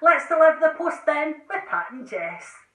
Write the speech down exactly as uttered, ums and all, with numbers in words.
let's deliver the post then with Pat and Jess.